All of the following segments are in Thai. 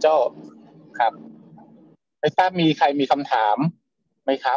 โจ้ครับไม่ทราบมีใครมีคำถามไหมครับ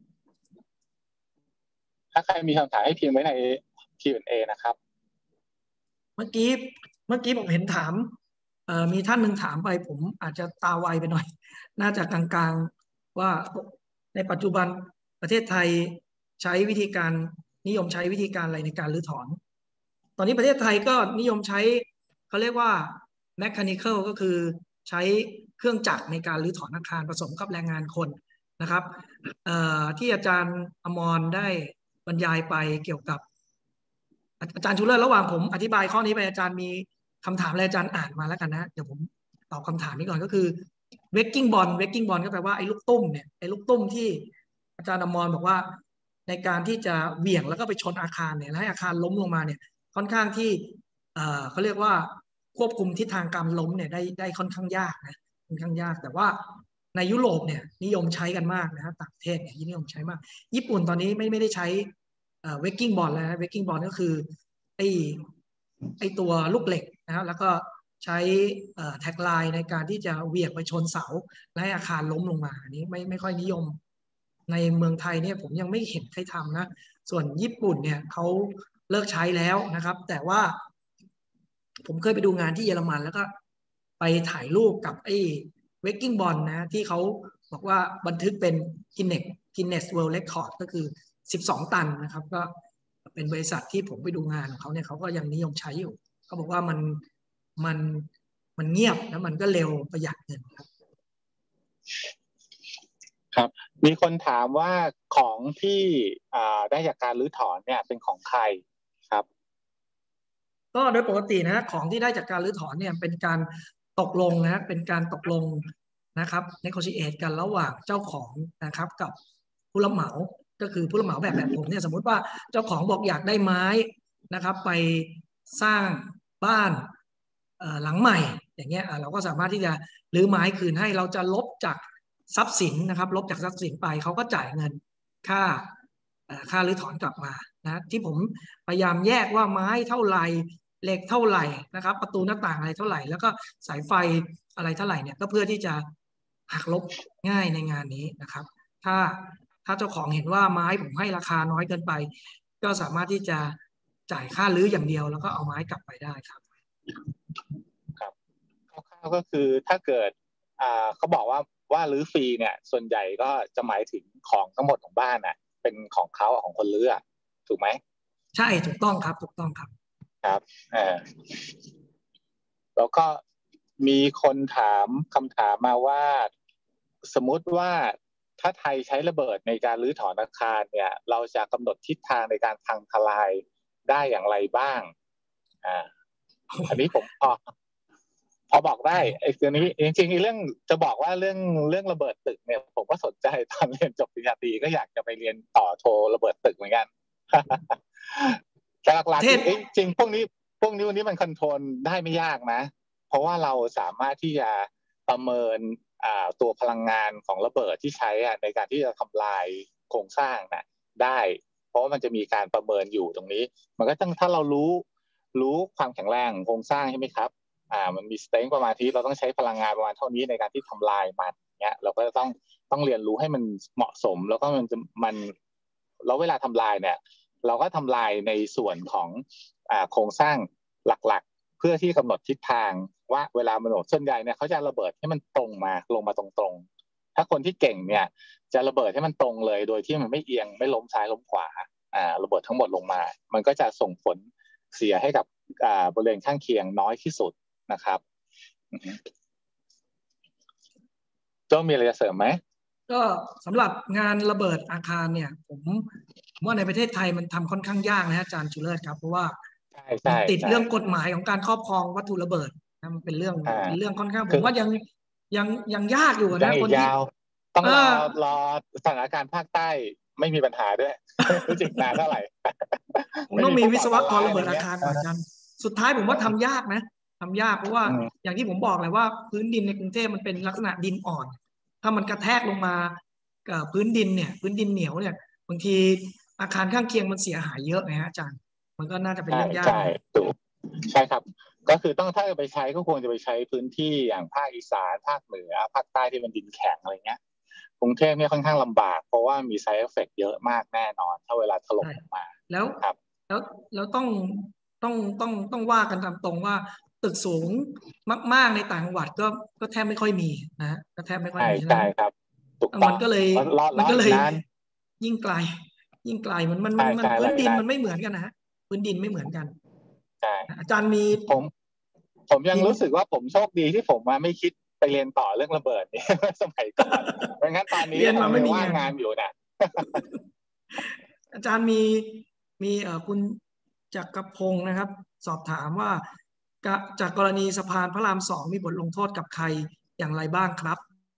ถ้าใครมีคำถามให้พิมพ์ไว้ใน Q&A นะครับเมื่อกี้ผมเห็นถามมีท่านหนึ่งถามไปผมอาจจะตาไวไปหน่อยน่าจะกลางๆว่าในปัจจุบันประเทศไทยใช้วิธีการนิยมใช้วิธีการอะไรในการรื้อถอนตอนนี้ประเทศไทยก็นิยมใช้เขาเรียกว่า mechanical ก็คือใช้เครื่องจักรในการรื้อถอนอาคารผสมกับแรงงานคนนะครับที่อาจารย์อมรได้บรรยายไปเกี่ยวกับอาจารย์ชูเลิศระหว่างผมอธิบายข้อนี้ไปอาจารย์มีคำถามอะไรอาจารย์อ่านมาแล้วกันนะเดี๋ยวผมตอบคำถามนี้ก่อนก็คือ wrecking ball ก็แปลว่าไอ้ลูกตุ้มเนี่ยไอ้ลูกตุ้มที่อาจารย์อมรบอกว่าในการที่จะเหวี่ยงแล้วก็ไปชนอาคารเนี่ยแล้วให้อาคารล้มลงมาเนี่ยค่อนข้างที่เขาเรียกว่าควบคุมทิศทางการล้มเนี่ยได้ค่อนข้างยากนะค่อนข้างยากแต่ว่าในยุโรปเนี่ยนิยมใช้กันมากนะครับต่างประเทศเนี่ยนิยมใช้มากญี่ปุ่นตอนนี้ไม่ได้ใช้wrecking ball แล้ว wrecking ball ก็คือไอตัวลูกเหล็กนะครับแล้วก็ใช้แท็กไลน์ในการที่จะเหวี่ยงไปชนเสาและให้อาคารล้มลงมาอันนี้ไม่ค่อยนิยมในเมืองไทยเนี่ยผมยังไม่เห็นใครทำนะส่วนญี่ปุ่นเนี่ยเขาเลิกใช้แล้วนะครับแต่ว่าผมเคยไปดูงานที่เยอรมันแล้วก็ไปถ่ายรูปกับไอ้ wrecking ball นะที่เขาบอกว่าบันทึกเป็น Guinness World Record ก็คือ12 ตันนะครับก็เป็นบริษัทที่ผมไปดูงานของเขาเนี่ยเขาก็ยังนิยมใช้อยู่เขาบอกว่ามันเงียบแล้วมันก็เร็วประหยัดเงินครับครับมีคนถามว่าของที่ได้จากการรื้อถอนเนี่ยเป็นของใครครับก็โดยปกตินะของที่ได้จากการรื้อถอนเนี่ยเป็นการตกลงนะเป็นการตกลงนะครับ negotiate กันระหว่างเจ้าของนะครับกับผู้รับเหมาก็คือผู้รับเหมาแบบผมเนี่ยสมมุติว่าเจ้าของบอกอยากได้ไม้นะครับไปสร้างบ้านหลังใหม่อย่างเงี้ยเราก็สามารถที่จะรื้อไม้คืนให้เราจะลบจากทรัพย์สินนะครับลบจากทรัพย์สินไปเขาก็จ่ายเงินค่ารื้อถอนกลับมานะที่ผมพยายามแยกว่าไม้เท่าไหร่เหล็กเท่าไหร่นะครับประตูหน้าต่างอะไรเท่าไหร่แล้วก็สายไฟอะไรเท่าไหร่เนี่ยก็เพื่อที่จะหักลบง่ายในงานนี้นะครับถ้าเจ้าของเห็นว่าไม้ผมให้ราคาน้อยเกินไปก็สามารถที่จะจ่ายค่ารื้ออย่างเดียวแล้วก็เอาไม้กลับไปได้ครับครับคร่าวๆก็คือถ้าเกิดเขาบอกว่ารื้อฟรีเนี่ยส่วนใหญ่ก็จะหมายถึงของทั้งหมดของบ้านน่ะเป็นของเขาของคนรื้อถูกไหมใช่ถูกต้องครับถูกต้องครับครับแล้วก็มีคนถามคำถามมาว่าสมมุติว่าถ้าไทยใช้ระเบิดในการรื้อถอนอาคารเนี่ยเราจะกำหนดทิศทางในการพังทลายได้อย่างไรบ้างอันนี้ผมพอบอกได้ไอ้ตัวนี้จริงๆเรื่องจะบอกว่าเรื่องระเบิดตึกเนี่ยผมก็สนใจตอนเรียนจบปริญญาตรีก็อยากจะไปเรียนต่อโทระเบิดตึกเหมือนกันแต่หลักๆจริงพวกนี้วันนี้มันคอนโทรลได้ไม่ยากนะเพราะว่าเราสามารถที่จะประเมินตัวพลังงานของระเบิดที่ใช้ในการที่จะทำลายโครงสร้างนะได้เพราะว่ามันจะมีการประเมินอยู่ตรงนี้มันก็ต้องถ้าเรารู้ความแข็งแรงของโครงสร้างใช่ไหมครับมันมีสเต็งประมาณที่เราต้องใช้พลังงานประมาณเท่านี้ในการที่ทำลายมันเนี้ยเราก็ต้องเรียนรู้ให้มันเหมาะสมแล้วก็แล้วเวลาทำลายเนี่ยเราก็ทำลายในส่วนของโครงสร้างหลักๆเพื่อที่กำหนดทิศทางว่าเวลามันส่วนใหญ่เนี่ยเขาจะระเบิดให้มันตรงมาลงมาตรงๆถ้าคนที่เก่งเนี่ยจะระเบิดให้มันตรงเลยโดยที่มันไม่เอียงไม่ล้มซ้ายล้มขวาระเบิดทั้งหมดลงมามันก็จะส่งผลเสียให้กับบริเวณข้างเคียงน้อยที่สุดนะครับโจ้มีอะไรจะเสริมไหมก็สำหรับงานระเบิดอาคารเนี่ยผมว่าในประเทศไทยมันทำค่อนข้างยากนะอาจารย์จุเลิศครับเพราะว่ามันติดเรื่องกฎหมายของการครอบครองวัตถุระเบิดนะมันเป็นเรื่องค่อนข้างผมว่ายังยากอยู่นะคนที่ต้องรอสถานการณ์ภาคใต้ไม่มีปัญหาด้วยรู้สึกนานเท่าไหร่ผมต้องมีวิศวกรระเบิดอาคารก่อนกันสุดท้ายผมว่าทำยากนะทำยากเพราะว่าอย่างที่ผมบอกเลยว่าพื้นดินในกรุงเทพมันเป็นลักษณะดินอ่อนถ้ามันกระแทกลงมากับพื้นดินเนี่ยพื้นดินเหนียวเนี่ยบางทีอาคารข้างเคียงมันเสียหายเยอะนะฮะอาจารย์มันก็น่าจะเป็นเรื่องยากใช่ถูกใช่ครับก็คือต้องถ้าจะไปใช้ก็ควรจะไปใช้พื้นที่อย่างภาคอีสานภาคเหนือภาคใต้ที่มันดินแข็งอะไรเงี้ยกรุงเทพเนี่ยค่อนข้างลำบากเพราะว่ามี side effect เยอะมากแน่นอนถ้าเวลาถล่มลงมาแล้วครับแล้วแล้วต้องว่ากันตามตรงว่าตึกสูงมากๆในต่างจังหวัดก็แทบไม่ค่อยมีนะก็แทบไม่ค่อยใช่มีฉะนั้นใช่ครับถูกต้องมันก็เลยล้อก็เลยอีกนานยิ่งไกลยิ่งไกลมันใช่ใช่พื้นดินล้ออีกนานมันไม่เหมือนกันนะฮะพื้นดินไม่เหมือนกันใช่อาจารย์มีผมผมยังมีรู้สึกว่าผมโชคดีที่ผมมาไม่คิดไปเรียนต่อเรื่องระเบิดเนี่ยสมัยก่อนไม่งั้นตอน นี้เรียนมาก็คงยังว่างไม่มีงานงานอยู่นะอาจารย์มีคุณจักรพงศ์นะครับสอบถามว่าจากกรณีสะพานพระราม2มีบทลงโทษกับใครอย่างไรบ้างครับ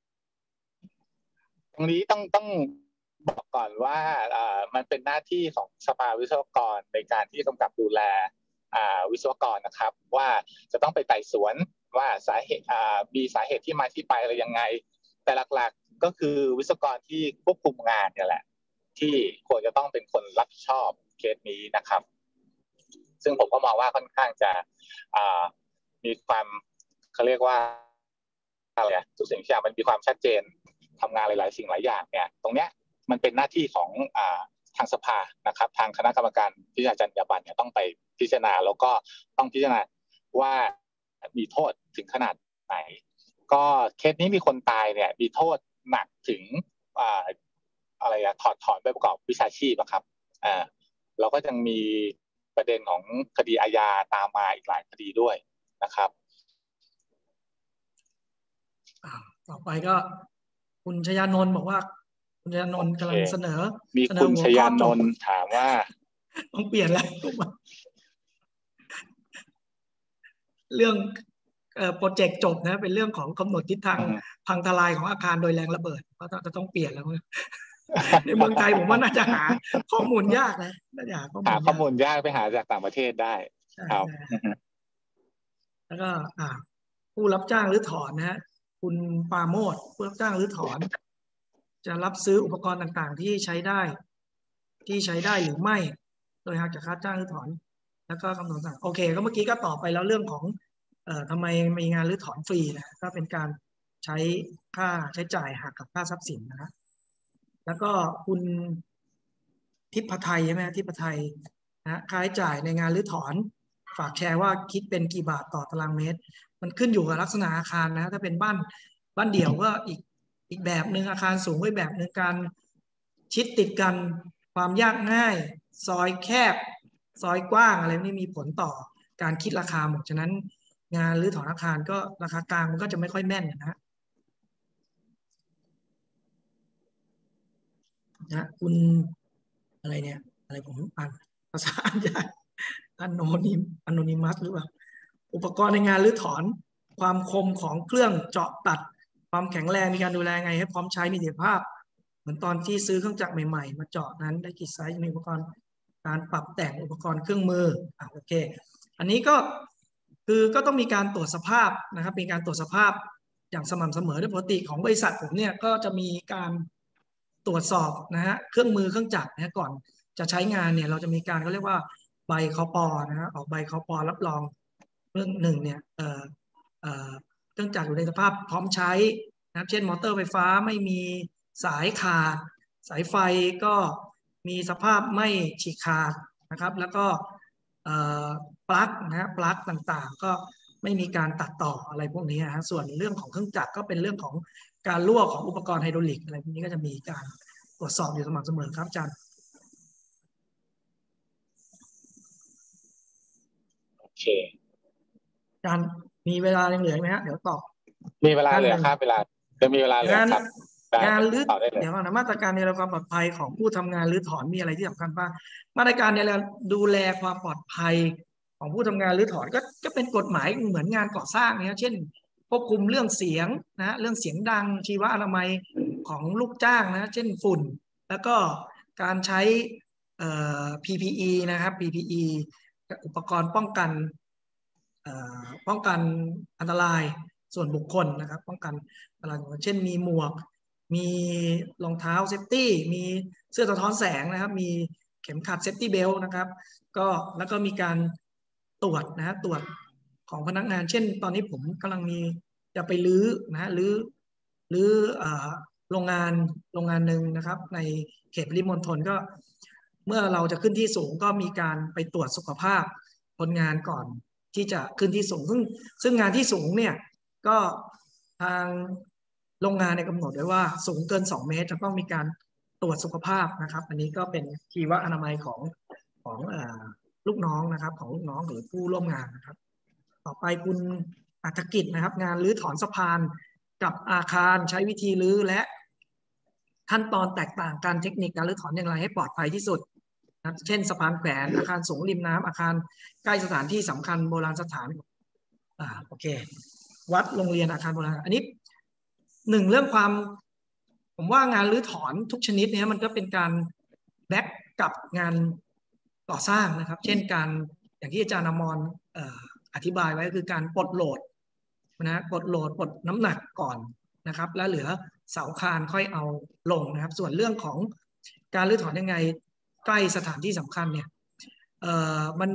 ตรงนี้ต้องบอกก่อนว่ามันเป็นหน้าที่ของสภาวิศวกรในการที่กำกับดูแลวิศวกรนะครับว่าจะต้องไปไต่สวนว่าสาเหตุมีสาเหตุที่มาที่ไปอะไรยังไงแต่หลักๆก็คือวิศวกรที่ควบคุมงานเนี่ยแหละที่ควรจะต้องเป็นคนรับผิดชอบเคสนี้นะครับซึ่งผมก็มองว่าค่อนข้างจะมีความเขาเรียกว่าอะไรทุกสิ่งทุกอย่างมันมีความชัดเจนทำงานหลายๆสิ่งหลายอย่างเนี่ยตรงเนี้ยมันเป็นหน้าที่ของทางสภานะครับทางคณะกรรมการพิจารณาจรรยาบรรณเนี่ยต้องไปพิจารณาแล้วก็ต้องพิจารณาว่ามีโทษถึงขนาดไหนก็เคสนี้มีคนตายเนี่ยมีโทษหนักถึงอะไรถอดถอนใบประกอบวิชาชีพอะครับเราก็ยังมีประเด็นของคดีอาญาตามมาอีกหลายคดีด้วยนะครับต่อไปก็คุณชยานนท์บอกว่าคุณชยานนท์กำลังมีเสนอคุณหัวข้อชยานจบนท์ถามว่าต้องเปลี่ยนแล้วเรื่องโปรเจกต์จบนะเป็นเรื่องของกำหนดทิศทางพังทลายของอาคารโดยแรงระเบิดก็จะต้องเปลี่ยนแล้วในเมืองไทยผมว่าน่าจะหาข้อมูลยากนะน่าจะหาข้อมูลข้อยากมูลยากไปหาจากต่างประเทศได้ใช่ครับแล้วก็ผู้รับจ้างหรือถอนนะฮะคุณปาโมดผู้รับจ้างหรือถอนจะรับซื้ออุปกรณ์ต่างๆที่ใช้ได้หรือไม่โดยหักจากค่าจ้างหรือถอนแล้วก็คำนวณสั่งโอเคก็เมื่อกี้ก็ตอบไปแล้วเรื่องของทำไมมีงานหรือถอนฟรีนะก็เป็นการใช้ค่าใช้จ่ายหักกับค่าทรัพย์สินนะแล้วก็คุณทิพไทยใช่ไหมทิพไทยนะค่าใช้จ่ายในงานรื้อถอนฝากแชร์ว่าคิดเป็นกี่บาทต่อตารางเมตรมันขึ้นอยู่กับลักษณะอาคารนะถ้าเป็นบ้านเดี่ยวก็อีกแบบหนึ่งอาคารสูงก็แบบหนึ่งการชิดติดกันความยากง่ายซอยแคบซอยกว้างอะไรนี่มีผลต่อการคิดราคาหมดฉะนั้นงานรื้อถอนอาคารก็ราคากลางมันก็จะไม่ค่อยแม่นนะคุณอะไรเนี่ยอะไรผมอ่านภาษาอ่านยากอโนนิมัสหรือเปล่าอุปกรณ์ในงานรื้อถอนความคมของเครื่องเจาะตัดความแข็งแรงมีการดูแลไงให้พร้อมใช้มีประสิทธิภาพเหมือนตอนที่ซื้อเครื่องจักรใหม่ๆมาเจาะนั้นได้กี่ไซส์มีอุปกรณ์การปรับแต่งอุปกรณ์เครื่องมือโอเคอันนี้ก็คือก็ต้องมีการตรวจสภาพนะครับมีการตรวจสภาพอย่างสม่ำเสมอโดยปกติของบริษัทผมเนี่ยก็จะมีการตรวจสอบนะฮะเครื่องมือเครื่องจักรนะก่อนจะใช้งานเนี่ยเราจะมีการเขาเรียกว่าใบคปนะฮะออกใบคปรับรองเรื่องหนึ่งเนี่ยเครื่องจักรอยู่ในสภาพพร้อมใช้นะเช่นมอเตอร์ไฟฟ้าไม่มีสายขาดสายไฟก็มีสภาพไม่ฉีกขาดนะครับแล้วก็ปลั๊กนะฮะปลั๊กต่างๆก็ไม่มีการตัดต่ออะไรพวกนี้นะฮะส่วนเรื่องของเครื่องจักรก็เป็นเรื่องของการรั่วของอุปกรณ์ไฮดรอลิกอะไรพวกนี้ก็จะมีการตรวจสอบอยู่สม่ำเสมอครับอาจารย์โอเคอาจารย์มีเวลายังเหลือไหมฮะเดี๋ยวตอบมีเวลาเหลือท่านหนึ่งครับเวลาจะมีเวลาเหลืองานครับได้งานรื้อต่อได้เลยเดี๋ยวนะมาตรการในเรื่องความปลอดภัยของผู้ทำงานรื้อถอนมีอะไรที่สำคัญบ้างมาตรการในเรื่องดูแลความปลอดภัยของผู้ทำงานรื้อถอนก็เป็นกฎหมายเหมือนงานก่อสร้างเนี่ยเช่นควบคุมเรื่องเสียงนะเรื่องเสียงดังชีวอนามัยของลูกจ้างนะเช่นฝุ่นแล้วก็การใช้PPE นะครับ PPE อุปกรณ์ป้องกันอันตรายส่วนบุคคลนะครับป้องกันอะไรเช่นมีหมวกมีรองเท้าเซฟตี้มีเสื้อสะท้อนแสงนะครับมีเข็มขัดเซฟตี้เบลต์นะครับก็แล้วก็มีการตรวจนะฮะตรวจของพนักงานเช่นตอนนี้ผมกำลังมีจะไปรื้อนะรื้อโรงงานหนึ่งนะครับในเขตปริมณฑลก็เมื่อเราจะขึ้นที่สูงก็มีการไปตรวจสุขภาพคนงานก่อนที่จะขึ้นที่สูงซึ่งงานที่สูงเนี่ยก็ทางโรงงานในกำหนดไว้ว่าสูงเกิน2 เมตรจะต้องมีการตรวจสุขภาพนะครับอันนี้ก็เป็นชีวอนามัยของลูกน้องนะครับของลูกน้องหรือผู้ร่วมงานนะครับต่อไปคุณอัฐกิจนะครับงานรื้อถอนสะพานกับอาคารใช้วิธีรื้อและขั้นตอนแตกต่างกันเทคนิคการรื้อถอนอย่างไรให้ปลอดภัยที่สุดนะเช่นสะพานแขวนอาคารสูงริมน้ำอาคารใกล้สถานที่สำคัญโบราณสถานโอเควัดโรงเรียนอาคารโบราณอันนี้หนึ่งเรื่องความผมว่างานรื้อถอนทุกชนิดเนี่ยมันก็เป็นการแบ็กกับงานก่อสร้างนะครับเช่นการอย่างที่อาจารย์อมรอธิบายไว้คือการปลดโหลดนะปลดโหลดปลดน้ำหนักก่อนนะครับแล้วเหลือเสาคานค่อยเอาลงนะครับส่วนเรื่องของการรื้อถอนยังไงใกล้สถานที่สำคัญเนี่ยมัน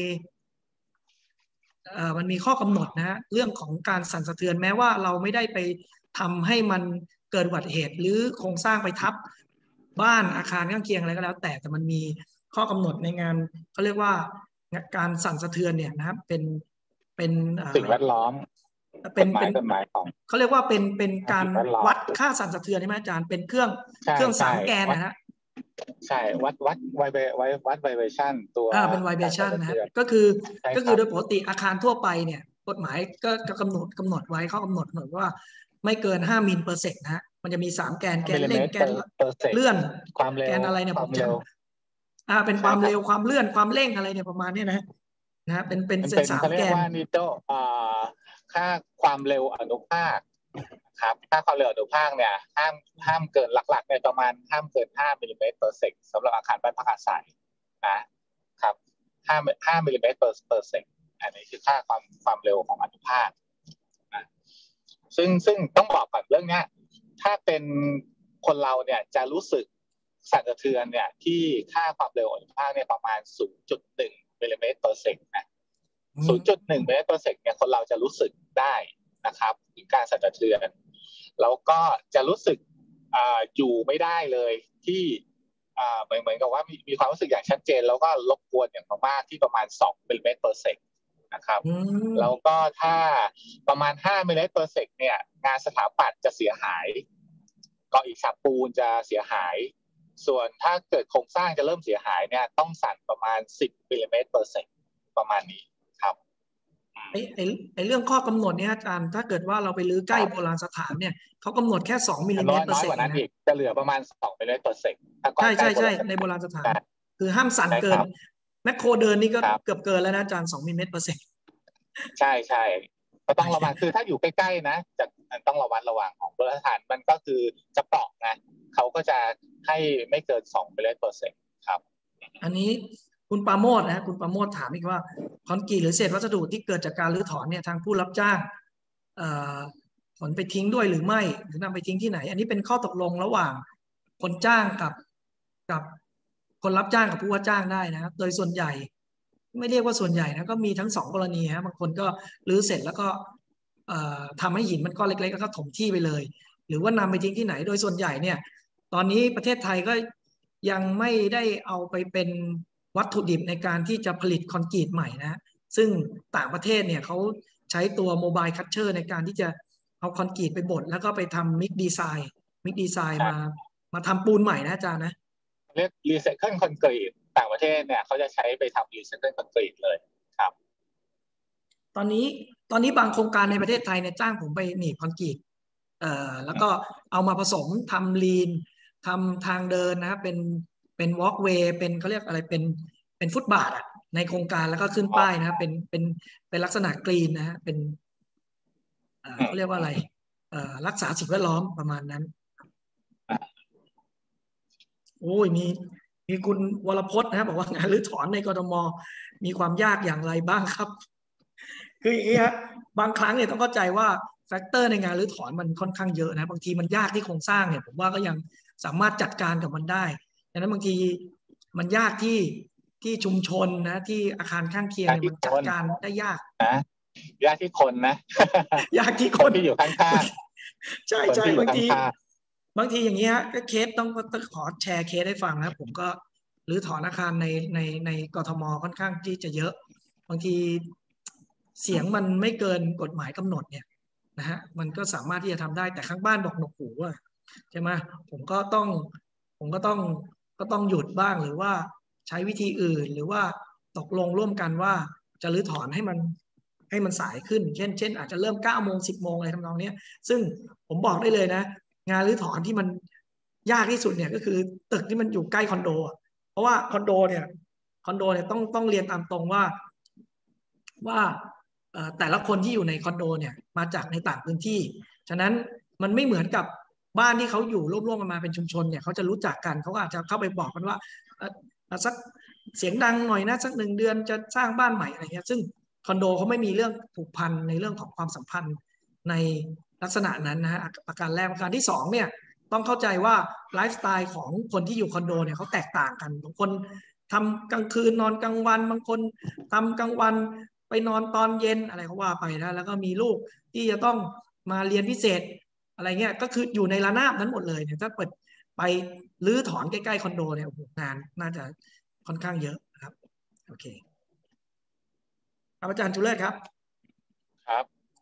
มีข้อกำหนดนะฮะเรื่องของการสั่นสะเทือนแม้ว่าเราไม่ได้ไปทำให้มันเกิดอุบัติเหตุหรือโครงสร้างไปทับบ้านอาคารข้างเคียงอะไรก็แล้วแต่มันมีข้อกำหนดในงานเขาเรียกว่าการสั่นสะเทือนเนี่ยนะครับเป็นสิ่งแวดล้อมเป็นของเขาเรียกว่าเป็นการวัดค่าสั่นสะเทือนใช่ไหมอาจารย์เป็นเครื่อง3 แกนนะฮะใช่วัดไวเบชั่นตัวเป็นไวเบชั่นนะก็คือโดยปกติอาคารทั่วไปเนี่ยกฎหมายก็กำหนดไว้เขากำหนดว่าไม่เกิน5 มิลเปอร์เซกนะฮะมันจะมี3 แกนแกนเร่งแกนเลื่อนความเร็วแกนอะไรเนี่ยผมจำเป็นความเร็วความเลื่อนความเร่งอะไรเนี่ยประมาณนี้นะเป็น3 แกนว่านิโตค่าความเร็วอนุภาคครับค่าความเร็วอนุภาคเนี่ยห้ามเกินหลักๆเนี่ยประมาณห้ามเกิน5 มิลลิเมตรเปอร์เซกสำหรับอาคารบ้านพักอาศัยนะครับ5 มิลลิเมตรเปอร์เซกอันนี้คือค่าความเร็วของอนุภาคซึ่งต้องบอกก่อนเรื่องนี้ถ้าเป็นคนเราเนี่ยจะรู้สึกสั่นสะเทือนเนี่ยที่ค่าความเร็วอนุภาคเนี่ยประมาณ 0.1 มิลลิเมตรเปอร์เซกนะ 0.1 มิลลิเมตรเปอร์เซกเนี่ยคนเราจะรู้สึกได้นะครับถึงการสั่นสะเทือนแล้วก็จะรู้สึกอยู่ไม่ได้เลยที่เหมือนกับว่ามีความรู้สึกอย่างชัดเจนแล้วก็รบกวนอย่างมากที่ประมาณ2 มิลลิเมตรเปอร์เซกนะครับแล้วก็ถ้าประมาณ5 มิลลิเมตรเปอร์เซกเนี่ยงานสถาปัตย์จะเสียหายก่ออิฐฉาบปูนจะเสียหายส่วนถ้าเกิดโครงสร้างจะเริ่มเสียหายเนี่ยต้องสั่นประมาณ10 มิลลิเมตรเปอร์เซกประมาณนี้ครับเรื่องข้อกำหนดเนี่ยอาจารย์ถ้าเกิดว่าเราไปรื้อใกล้โบราณสถานเนี่ยเขากำหนดแค่2 มิลลิเมตรเปอร์เซกนะจะเหลือประมาณ2 มิลลิเมตรเปอร์เซกใช่ในโบราณสถานคือห้ามสั่นเกินแมคโครเดินนี่ก็เกือบเกินแล้วนะอาจารย์2 มิลลิเมตรเปอร์เซกใช่ก็ต้องระวังคือถ้าอยู่ใกล้ๆนะจะต้องระวังของโบราณสถานมันก็คือจะเปราะนะเขาก็จะให้ไม่เกิน2 มิลลิเมตรเปอร์เซกครับอันนี้คุณปราโมทนะคุณปราโมทถามอีกว่าคอนกรีตหรือเศษวัสดุที่เกิดจากการรื้อถอนเนี่ยทางผู้รับจ้างถอนไปทิ้งด้วยหรือไม่หรือนำไปทิ้งที่ไหนอันนี้เป็นข้อตกลงระหว่างคนจ้างกับคนรับจ้างกับผู้ว่าจ้างได้นะครับโดยส่วนใหญ่ไม่เรียกว่าส่วนใหญ่นะก็มีทั้ง2 กรณีฮะบางคนก็รื้อเสร็จแล้วก็ทำให้หินมันก้อนเล็กๆแล้วก็ถมที่ไปเลยหรือว่านำไปทิ้งที่ไหนโดยส่วนใหญ่เนี่ยตอนนี้ประเทศไทยก็ยังไม่ได้เอาไปเป็นวัตถุดิบในการที่จะผลิตคอนกรีตใหม่นะซึ่งต่างประเทศเนี่ยเขาใช้ตัวโมบายคัตเชอร์ในการที่จะเอาคอนกรีตไปบดแล้วก็ไปทำมิกดีไซน์มาทำปูนใหม่นะอาจารย์นะเรียกรีไซเคิลคอนกรีตต่างประเทศเนี่ยเขาจะใช้ไปทำรีไซเคิลคอนกรีตเลยครับตอนนี้บางโครงการในประเทศไทยเนี่ยจ้างผมไปหนีบคอนกรีตแล้วก็เอามาผสมทำลีนทำทางเดินนะเป็นวอล์กเวย์เป็นเขาเรียกอะไรเป็นฟุตบาทอ่ะในโครงการแล้วก็ขึ้นป้ายนะเป็นลักษณะกรีนนะฮะเป็นเขาเรียกว่าอะไรรักษาสิ่งแวดล้อมประมาณนั้นโอ้ยมีคุณวรพจน์นะครับบอกว่างานรื้อถอนในกทมมีความยากอย่างไรบ้างครับคืออย่างนี้ฮะบางครั้งเนี่ยต้องเข้าใจว่าแฟกเตอร์ในงานรื้อถอนมันค่อนข้างเยอะนะบางทีมันยากที่โครงสร้างเนี่ยผมว่าก็ยังสามารถจัดการกับมันได้ดังนั้นบางทีมันยากที่ชุมชนนะที่อาคารข้างเคียงเนี่ยมันจัดการได้ยากนะยากที่คนนะยากที่คคน นที่อยู่ข้างใช่ๆคนใช่ที่อยู่บางทีข้างอย่างนี้ฮะก็เคสต้องขอแชร์เคสให้ฟังนะผมก็รื้อถอนอาคารในกทมค่อนข้างที่จะเยอะ บางทีเสียงมันไม่เกินกฎหมายกำหนดเนี่ยนะฮะมันก็สามารถที่จะทำได้แต่ข้างบ้านบอกหนวกหูอะใช่ไหมผมก็ต้องหยุดบ้างหรือว่าใช้วิธีอื่นหรือว่าตกลงร่วมกันว่าจะรื้อถอนให้มันสายขึ้น เช่นอาจจะเริ่ม9 โมง 10 โมงอะไรทำนองนี้ซึ่งผมบอกได้เลยนะงานรื้อถอนที่มันยากที่สุดเนี่ยก็คือตึกที่มันอยู่ใกล้คอนโดเพราะว่าคอนโดเนี่ยต้องเรียนตามตรงว่าแต่ละคนที่อยู่ในคอนโดเนี่ยมาจากในต่างพื้นที่ฉะนั้นมันไม่เหมือนกับบ้านที่เขาอยู่ร่วมๆกันมาเป็นชุมชนเนี่ยเขาจะรู้จักกันเขาก็อาจจะเข้าไปบอกกันว่าสักเสียงดังหน่อยนะสัก1 เดือนจะสร้างบ้านใหม่อะไรเงี้ยซึ่งคอนโดเขาไม่มีเรื่องผูกพันในเรื่องของความสัมพันธ์ในลักษณะนั้นนะฮะประการแรกประการที่2เนี่ยต้องเข้าใจว่าไลฟ์สไตล์ของคนที่อยู่คอนโดเนี่ยเขาแตกต่างกันบางคนทำกลางคืนนอนกลางวันบางคนทำกลางวันไปนอนตอนเย็นอะไรเขาว่าไปนะแล้วก็มีลูกที่จะต้องมาเรียนพิเศษอะไรเงี้ยก็คืออยู่ในระนาบนั้นหมดเลยเนี่ยถ้าเปิดไปรื้อถอนใกล้ๆคอนโดเนี่ยโอ้โหงานน่าจะค่อนข้างเยอะนะครับโอเคครับอาจารย์จุเลศครับครับ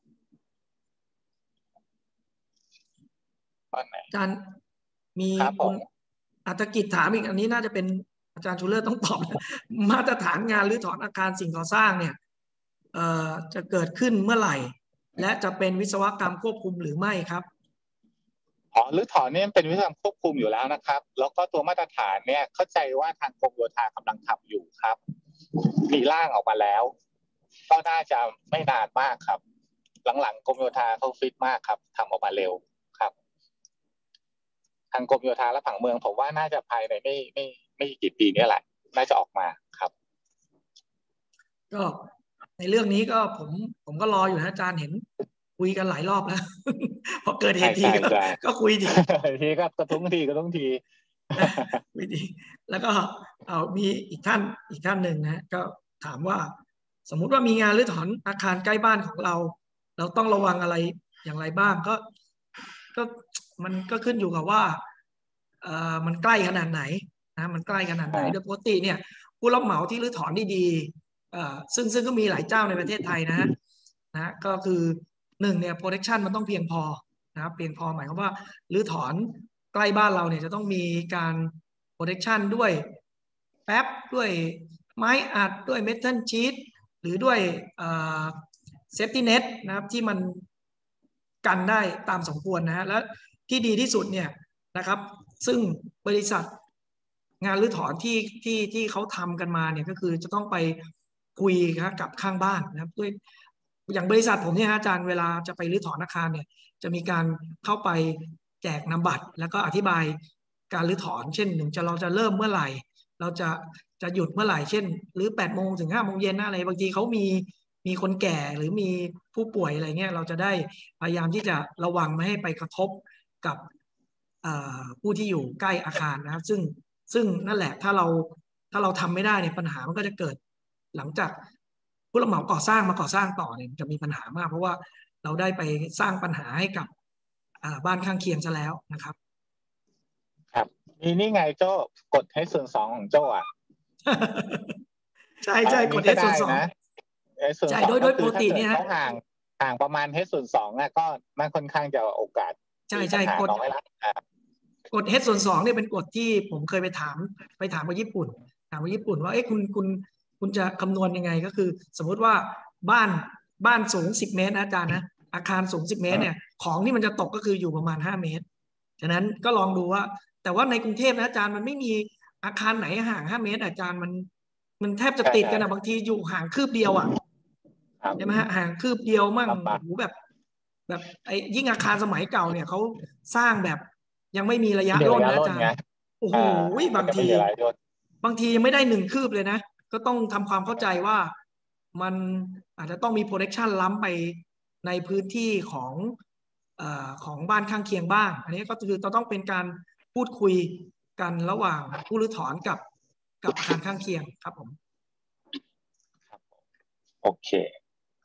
อาจารย์มีคุณอัฐกิจถามอีกอันนี้น่าจะเป็นอาจารย์ชูเลอร์ต้องตอบมาตรฐานงานรื้อถอนอาคารสิ่งก่อสร้างเนี่ยจะเกิดขึ้นเมื่อไหร่และจะเป็นวิศวกรรมควบคุมหรือไม่ครับรื้อถอนเนี่ยเป็นวิศวกรรมควบคุมอยู่แล้วนะครับแล้วก็ตัวมาตรฐานเนี่ยเข้าใจว่าทางกรมโยธากำลังทำอยู่ครับมีร่างออกมาแล้วก็น่าจะไม่นานมากครับหลังๆกรมโยธาเขาฟิตมากครับทำออกมาเร็วครับทางกรมโยธาและผังเมืองผมว่าน่าจะภายในไม่กี่ปีนี้แหละน่าจะออกมาครับก็ในเรื่องนี้ก็ผมก็รออยู่นะอาจารย์เห็นคุยกันหลายรอบแล้ว พอเกิดเหตุทีก็คุยทีทีก็กระทุ้งทีคุยทีแล้วก็มีอีกท่านหนึ่งนะก็ถามว่าสมมุติว่ามีงานรื้อถอนอาคารใกล้บ้านของเราต้องระวังอะไรอย่างไรบ้างก็มันก็ขึ้นอยู่กับว่ามันใกล้ขนาดไหนนะมันใกล้ขนาดไหนโดยปกติเนี่ยผู้รับเหมาที่รื้อถอนดีๆซึ่งก็มีหลายเจ้าในประเทศไทยนะก็คือ1เนี่ย protection มันต้องเพียงพอนะครับเพียงพอหมายความว่ารื้อถอนใกล้บ้านเราเนี่ยจะต้องมีการ protection ด้วยแป๊บด้วยไม้อัดด้วยเมทัลชีทหรือด้วยเซฟตี้เน็ตนะครับที่มันกันได้ตามสมควรนะฮะและที่ดีที่สุดเนี่ยนะครับซึ่งบริษัทงานรื้อถอนที่เขาทำกันมาเนี่ยก็คือจะต้องไปคุยกับข้างบ้านนะครับด้วยอย่างบริษัทผมเนี่ยอาจารย์เวลาจะไปรื้อถอนอาคารเนี่ยจะมีการเข้าไปแจกนามบัตรแล้วก็อธิบายการรื้อถอนเช่นเราจะเริ่มเมื่อไหร่เราจะหยุดเมื่อไหร่เช่นหรือ8 โมงถึง5 โมงเย็นอะไรบางทีเขามีคนแก่หรือมีผู้ป่วยอะไรเงี้ยเราจะได้พยายามที่จะระวังไม่ให้ไปกระทบกับผู้ที่อยู่ใกล้อาคารนะครับซึ่งนั่นแหละถ้าเราทำไม่ได้เนี่ยปัญหามันก็จะเกิดหลังจากผู้รับเหมาก่อสร้างมาก่อสร้างต่อเนี่ยจะมีปัญหามากเพราะว่าเราได้ไปสร้างปัญหาให้กับบ้านข้างเคียงซะแล้วนะครับครับนี่ไงโจ้กดให้ส่วน2ของโจ้อ่ะใช่กดให้ส่วน2 ใช่โดยปกติเนี่ยเขาห่างประมาณให้ส่วน2อ่ะก็มันค่อนข้างจะโอกาสใช่กดน้อยละกด h ส่วน2เนี่ยเป็นกฎที่ผมเคยไปถามว่าญี่ปุ่นว่าเอ๊ะคุณจะคำนวณยังไงก็คือสมมุติว่าบ้านสูง10 เมตรนะอาจารย์นะอาคารสูง10 เมตรเนี่ยของที่มันจะตกก็คืออยู่ประมาณ5 เมตรฉะนั้นก็ลองดูว่าแต่ว่าในกรุงเทพนะอาจารย์มันไม่มีอาคารไหนห่าง5 เมตรอาจารย์มันแทบจะติดกันนะบางทีอยู่ห่างคืบเดียวอ่ะใช่ไหมฮะห่างคืบเดียวมั่งหูแบบไอ้ยิ่งอาคารสมัยเก่าเนี่ยเขาสร้างแบบยังไม่มีระยะร่นนะอาจารย์โอ้โหบางทียังไม่ได้1 คืบเลยนะก็ต้องทำความเข้าใจว่ามันอาจจะต้องมี protection ล้ำไปในพื้นที่ของบ้านข้างเคียงบ้างอันนี้ก็คือต้องเป็นการพูดคุยกันระหว่างผู้รื้อถอนกับอาคารข้างเคียงครับผมโอเค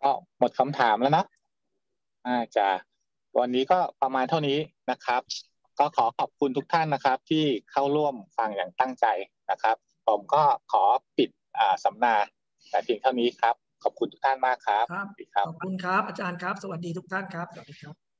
ก็หมดคำถามแล้วนะจะวันนี้ก็ประมาณเท่านี้นะครับ ก็ขอขอบคุณทุกท่านนะครับที่เข้าร่วมฟังอย่างตั้งใจนะครับผมก็ขอปิดสัมมนาแต่เพียงเท่านี้ครับขอบคุณทุกท่านมากครับครับสวัสดีครับขอบคุณครับอาจารย์ครับสวัสดีทุกท่านครับสวัสดีครับ